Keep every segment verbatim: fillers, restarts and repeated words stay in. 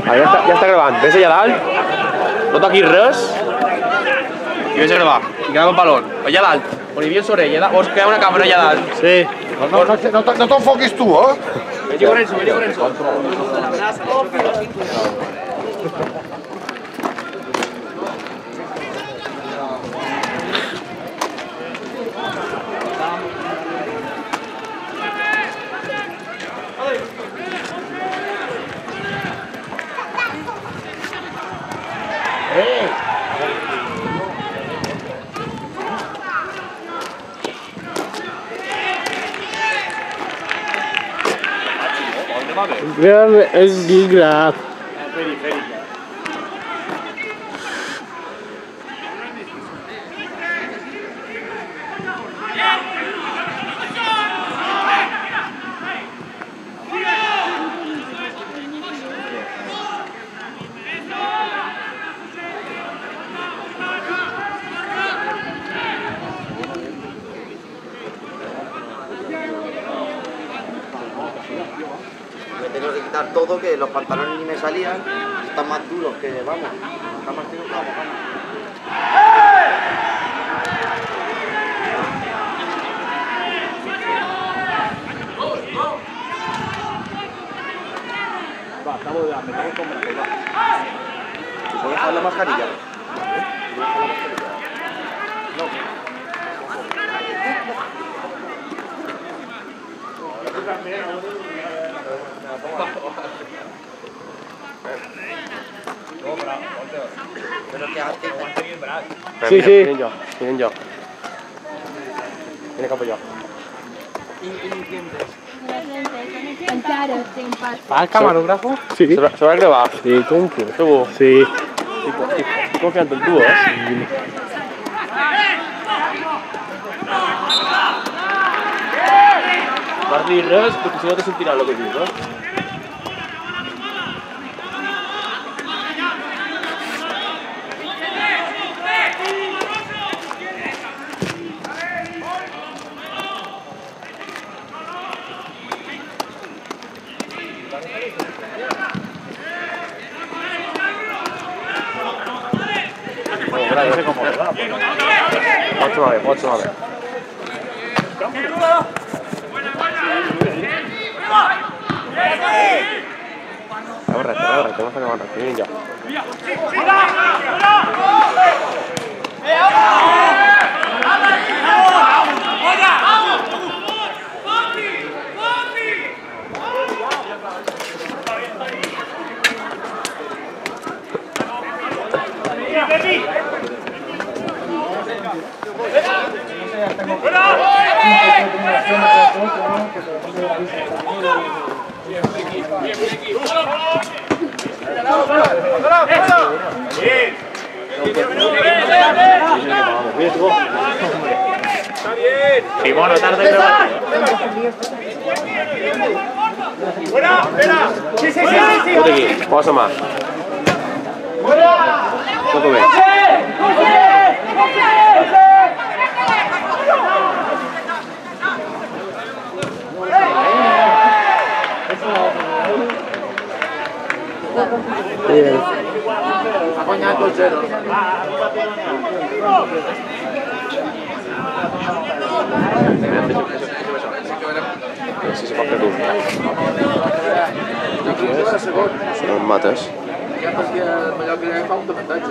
Ah, ja, està, ja està gravant. Ves allà dalt, no toquis res i ves a gravar. I grava el balón. Allà dalt, on hi havia l'orella, vols crear una càmera allà dalt? Sí. No, no, no, no t'enfoquis tu, eh? Vegi con Enzo, vegi con Enzo. Real es gigrat. Me tengo que quitar todo, que los pantalones ni me salían, están más duros que vamos, están más duros que vamos. Va, estamos de metemos con brazos, va. ¿Y puedes dejar la mascarilla? Pero que hace Sí, sí. Vienen jo, vienen jo. Viene cap allò. Encara estem pas. ¿Va el camarógrafo? Sí. Se va, se va a gravar? Sí, com que. Segur? Sí. Estic, estic confiant en tu, eh? No has dit res, perquè si no te sentirà el que dius, eh? Pots anar bé, pots anar bé. Veu recte, veu recte, no està acabant recte, vinga ja. Simón, no tardes en grabar. ¡Fuera! ¡Fuera! ¡Sí, sí, sí! sí. Escolta aquí, posa mà. Toca bé. Bien. Ha guanyat dos zero. Si se pot fer tu. Són els mates. Ja perquè el Mallorca fa un desavantatge.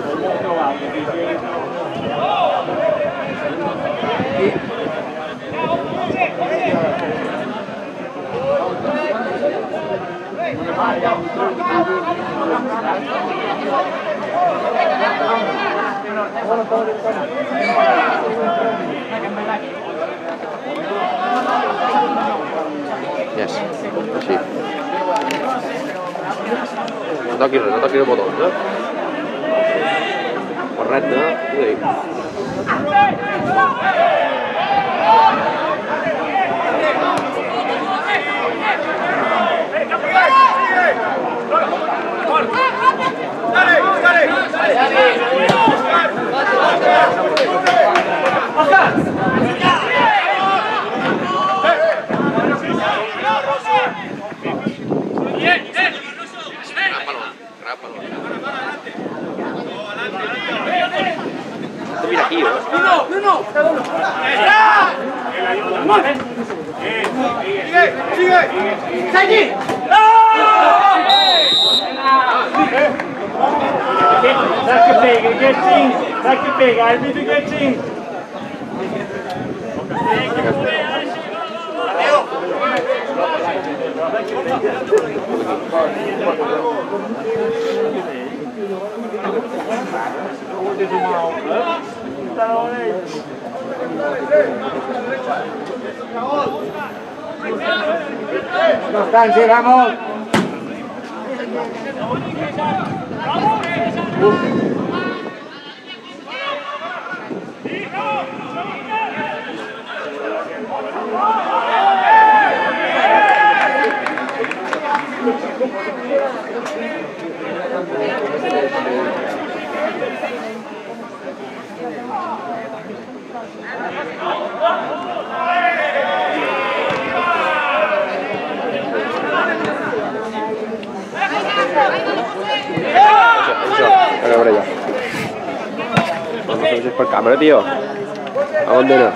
Yes, així. No toquis res, no toquis els botons, eh? Correcte, ho dic. ¡Seguí! Dai che pega, Gheccin! Dai che pega, arbitro Gheccin! Constancia, vamos! Venga, por allá. Vamos a ver por cámara, tío. ¿A dónde no?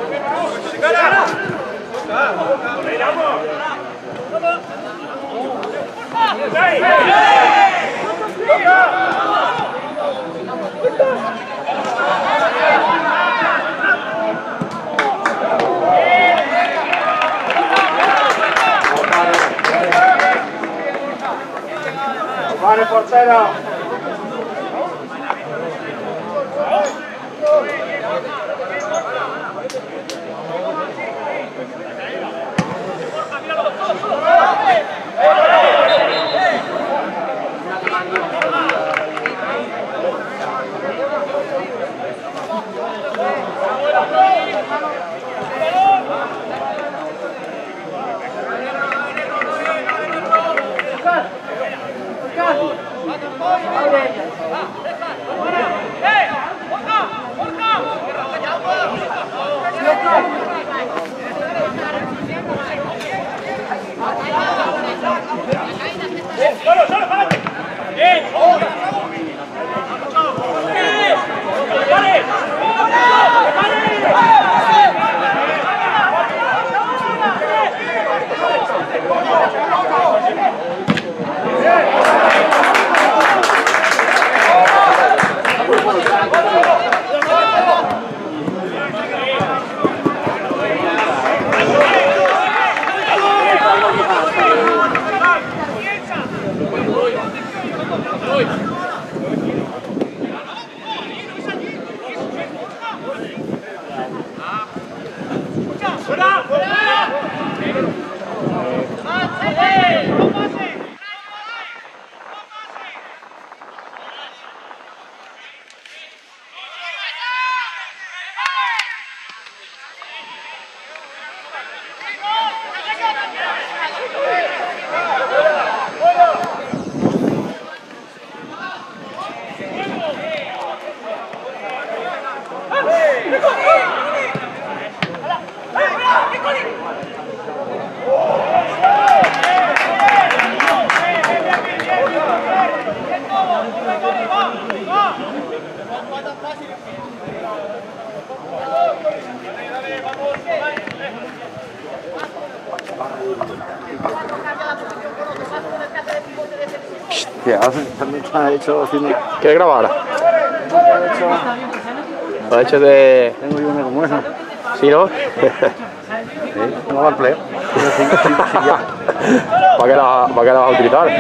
¡Vale, portero! ¿Qué haces? También está hecho haciendo... ¿Quieres grabar? Lo ha hecho de... Tengo yo una como esa. ¿Sí, no? Sí, no va al pleo. Pero sí, sí, sí, ya. ¿Para qué la, para qué la vas a utilizar?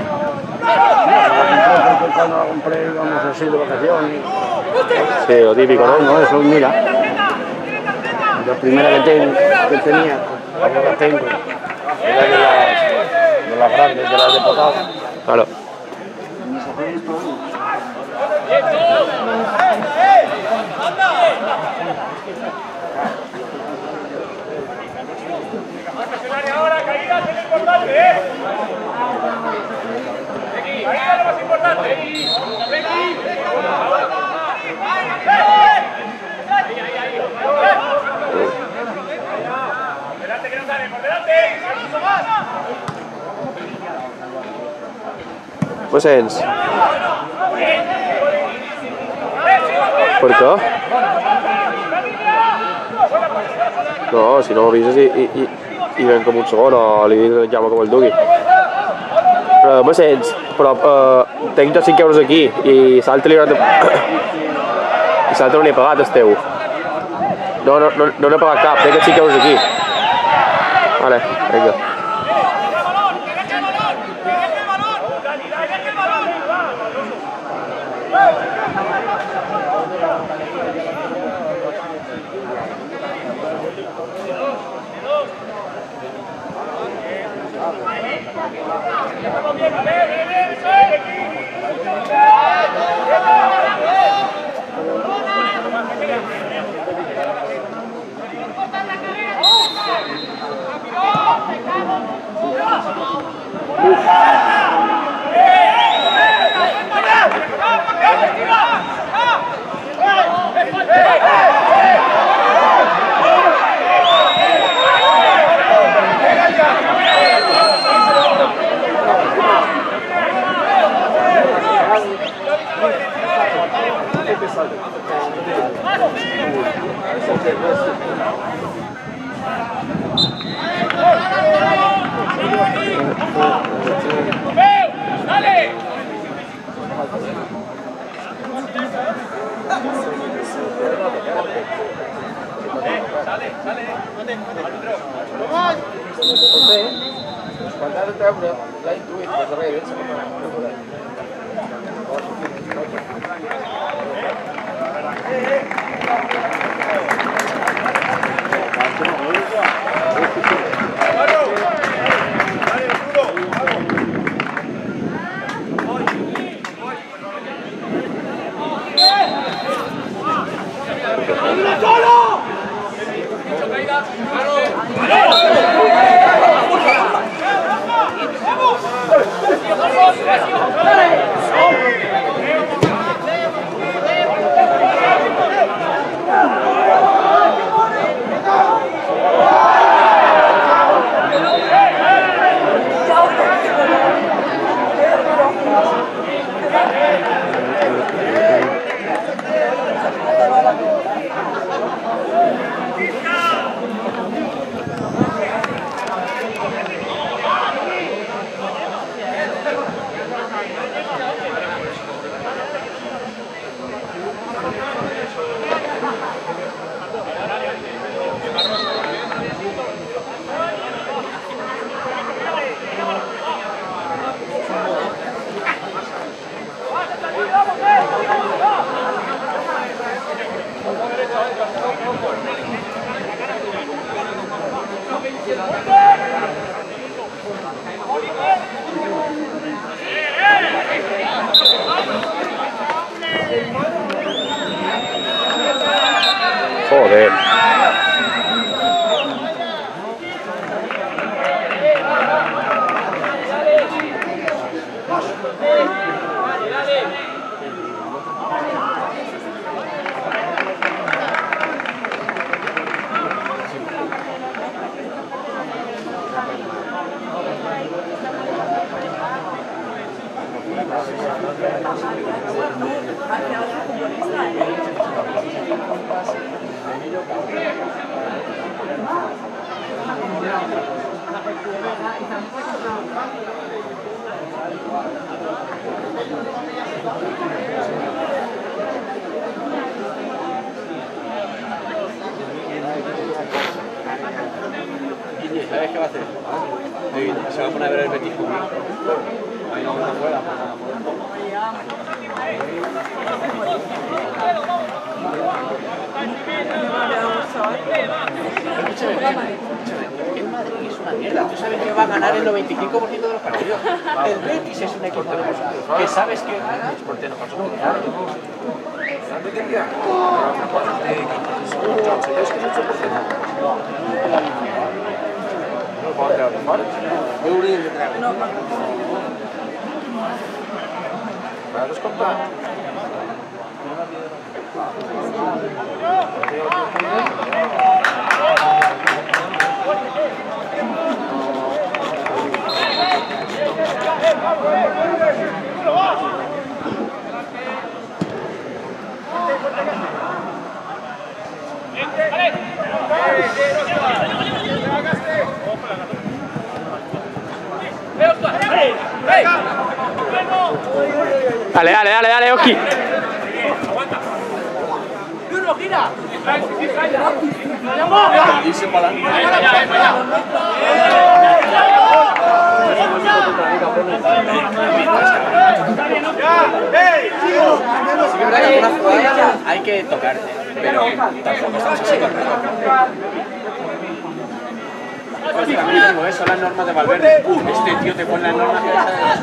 Cuando la compré, íbamos así de vacaciones. Sí, lo típico, ¿no? No, eso, mira. La primera que, ten, que tenía, la que tengo, era de las, de las grandes, de las de potado. Claro. Ahora, caída es importante, ¿eh? Caída es lo más importante. Delante que no sale, por delante. Pues ens. ¿Por qué? No, si no me avisas y... y, y... i ven com un segon o li dic al Jaume com el dugui. Però me sents, però uh, tinc dos cinc euros aquí i l'altre li haurà de... i l'altre no n'he pagat el teu. No, no, no, no n'he pagat cap, tinc cinc euros aquí. Vale, vinga. Joder. ¿Sabes qué va a hacer? Se va a poner a ver el Betis conmigo. Ahí no me fuera. El Madrid es una mierda. Tú sabes que va a ganar el noventa y cinco por ciento de los partidos. El Betis es un equipo que sabes que gana. Porque no pasó con el Dale, dale, dale, dale, Oski. ¡Bruno, gira! Si verdad que alguna jugada hay que tocarte, pero tampoco estamos así con pues también tengo eso, las normas de Valverde. Este tío te pone las normas que deja de las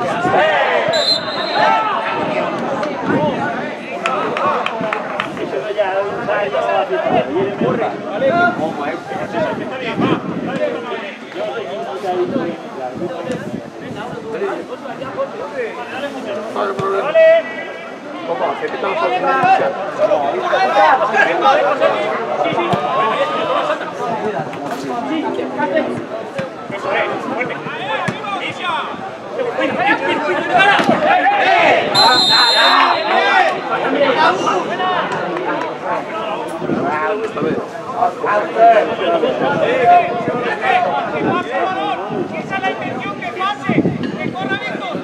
Esa es la intención, que pase, que corra Víctor.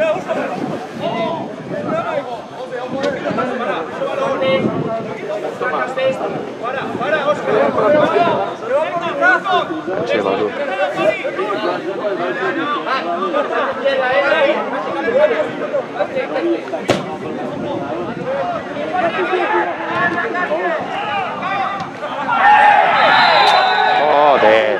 Para, para, Óscar. Sí, va tú. Joder.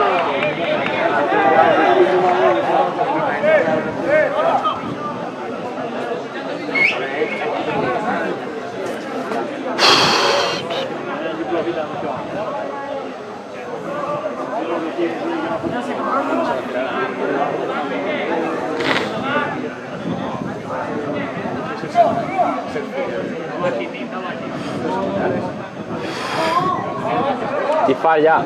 Dispara ya.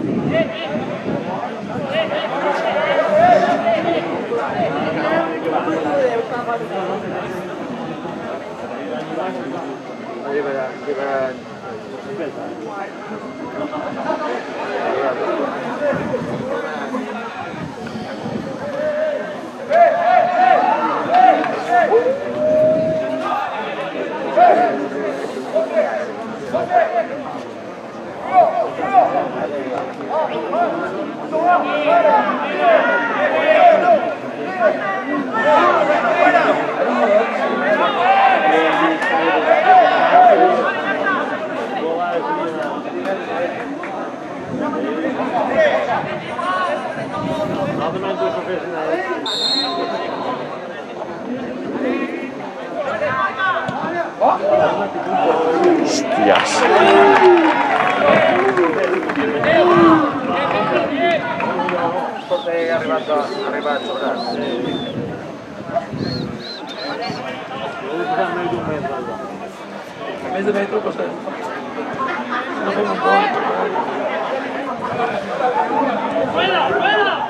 Hostias. Medio metro, pues no fue un gol. ¡Fuera, fuera!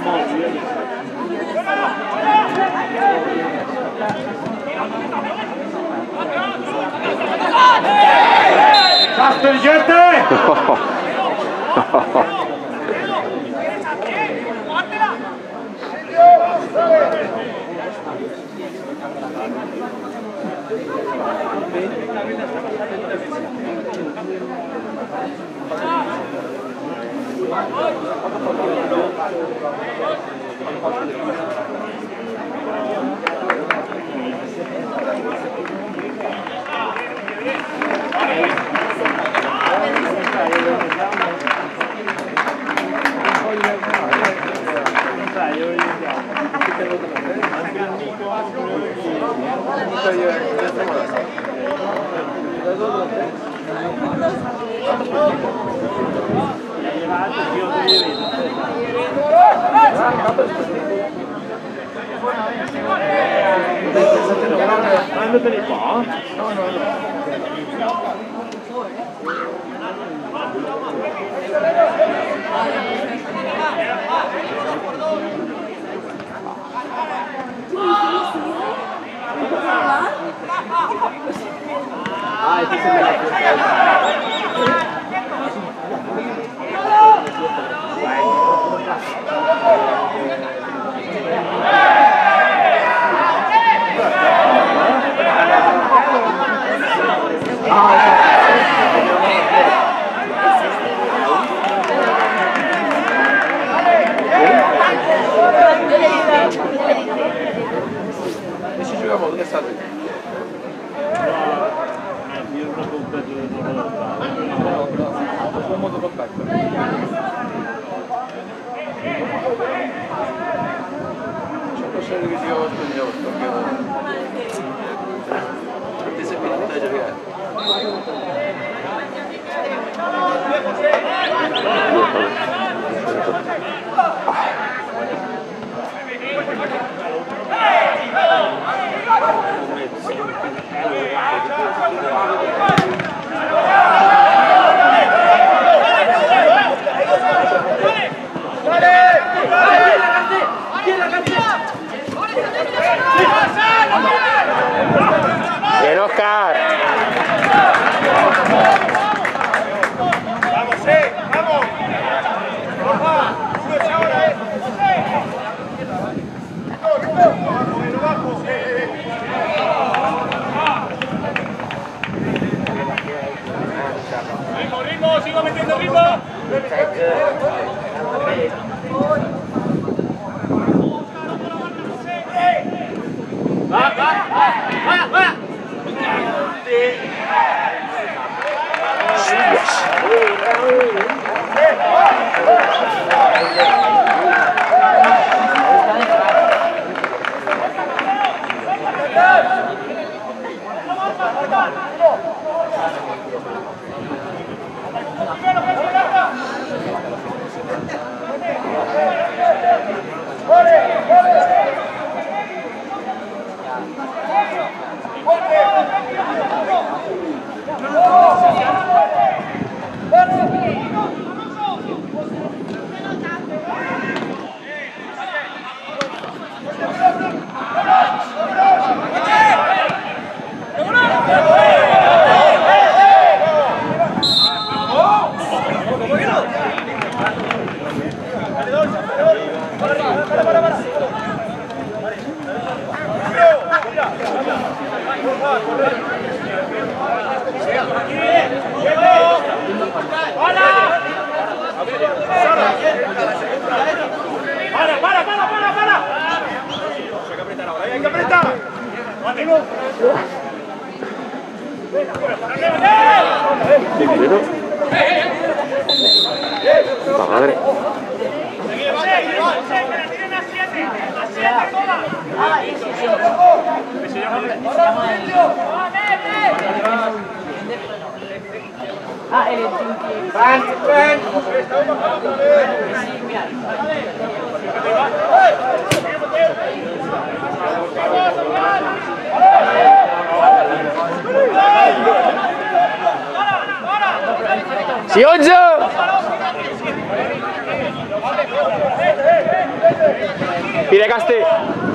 Castellete! Bien, Oscar. ¡Vamos, eh! ¡Vamos! ¡Baja! ¡Súbese ahora, eh! ¡Abajo, abajo! ¡Ritmo, ritmo! ¡Sigo metiendo ritmo! ¡Va, va, va, va, va! ¡Para, para, para, para, para! Hay que apretar ahora, hay que apretar. Madre. Ah, el Tinky. ¡Van, ven! Si onze! Pide Caste.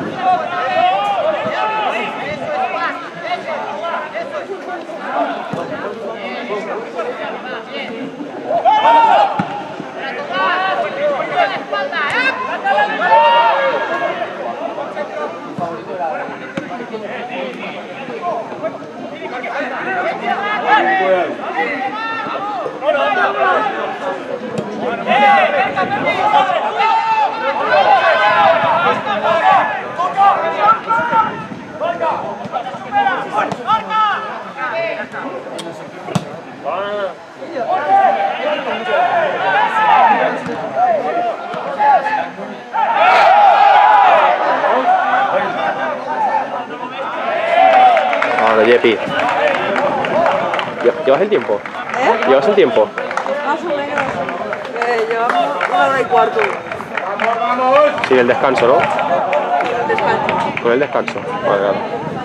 Ahora, Yepi. ¿Llevas el tiempo? ¿Eh? ¿Llevas el tiempo? Más o menos. Eh, llevamos una hora y cuarto. Sin el descanso, ¿no? El descanso. Con el descanso. Vale, vale.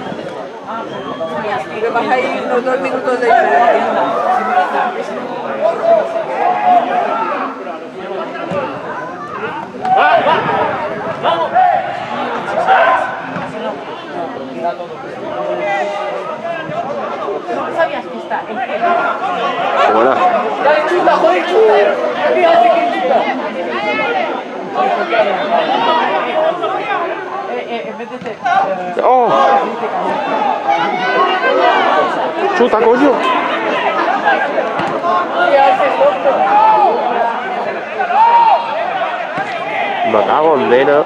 Porque pasa ahí unos dos minutos de diferencia. ¿No sabías que está el pelo? Qué buena. ¡Dale, chuta, joder, chuta! ¿Qué hace que chuta? Eh, eh, en vez de ser... ¡Oh! ¡Chuta, coño! ¿Qué haces, loco? Me cago en vena.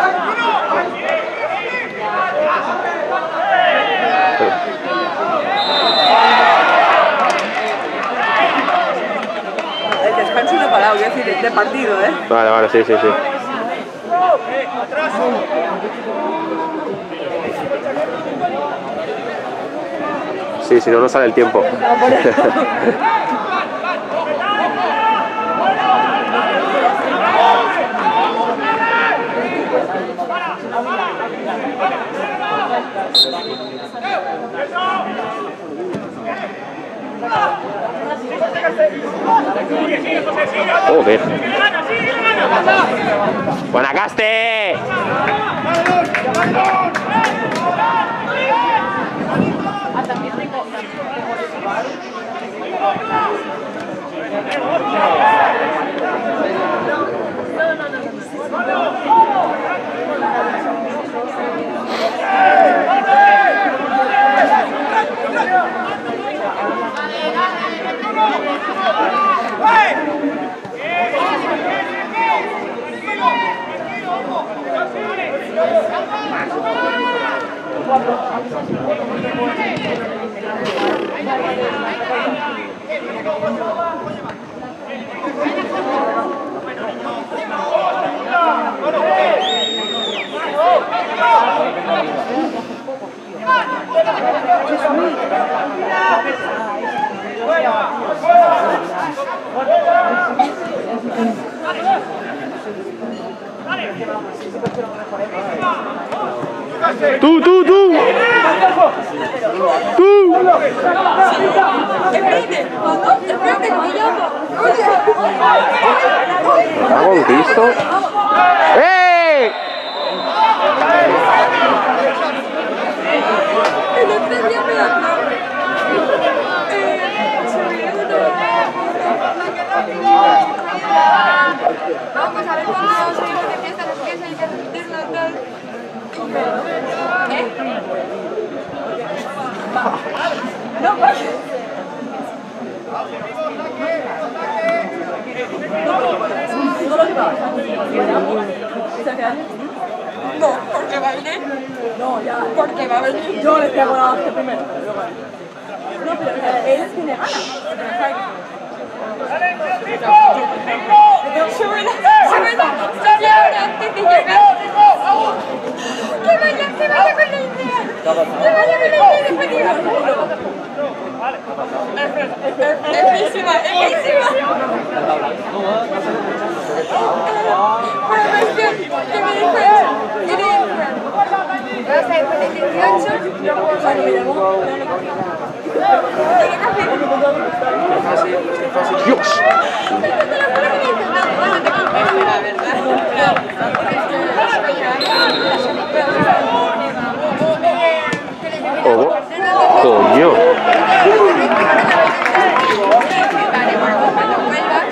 El descanso no he parado, quiero decir, de partido, ¿eh? Vale, vale, sí, sí, sí. Sí, si no, no sale el tiempo. Joder. ¡Buena Caste! Ah, también tengo... ¡Tú, tú, tú! ¡Tú! Espérate, ¿cuándo? Espérate, que me llamo. ¿Me cago en Cristo? ¡Eh! El otro día me da vamos a ver cuándo salimos de fiesta, nos quieres ir a repetirnos tal. ¿Eh? No, pues. No, porque va a venir. No, ya. Porque va a venir. Yo le pego la hostia primero. No, pero él tiene ganas. Súbela, súbela, sale ahora antes de llegar. Que vaya, que vaya con la idea. Que vaya con la idea de pedir. Epísima, epísima. Para ver que me dijo eso. Vas a ir con el dieciocho. Cuando me llamó, no lo cogí. ¡Dios! La verdad. Oh, coño. Vale, bueno, cuando vuelvas,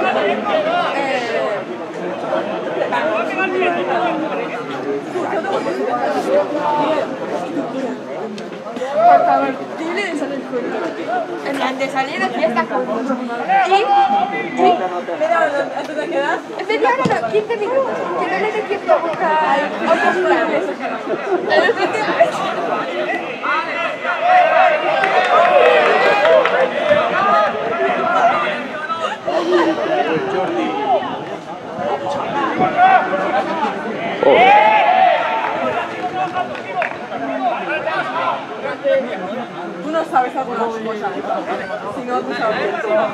por favor, dile de salir juntos. En plan, de salir de fiesta juntos. Y... y... ¿media hora antes de quedar? Media hora no, quince minutos. Que no le dé tiempo a buscar otros planes. Oh. Tú no sabes algunas cosas, si no tú sabes.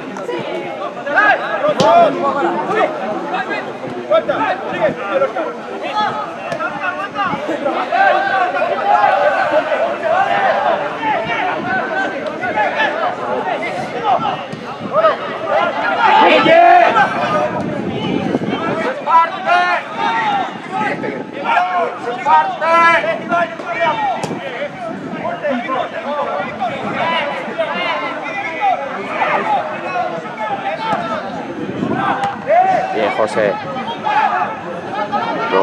Bien, José. No.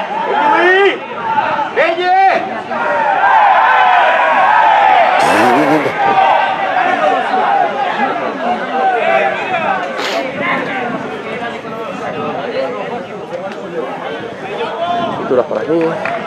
Pinturas por aquí.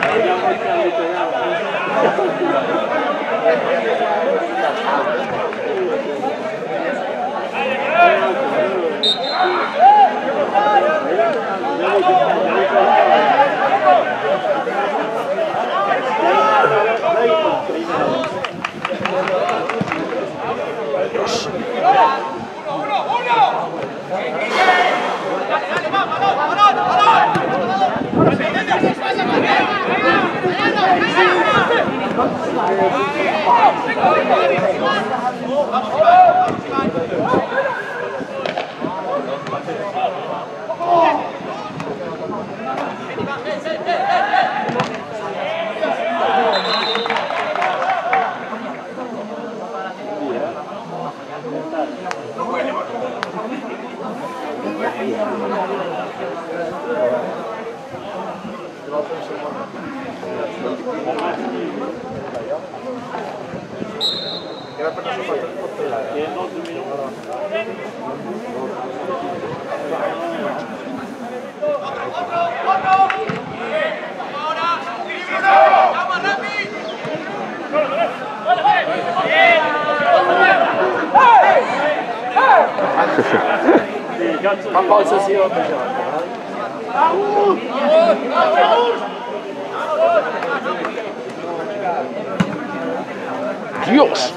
Dios.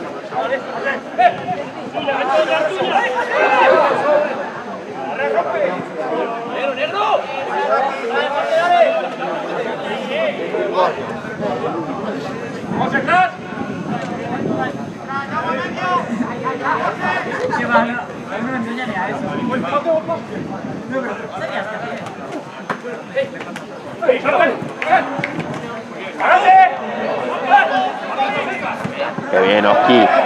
Qué bien, Oski.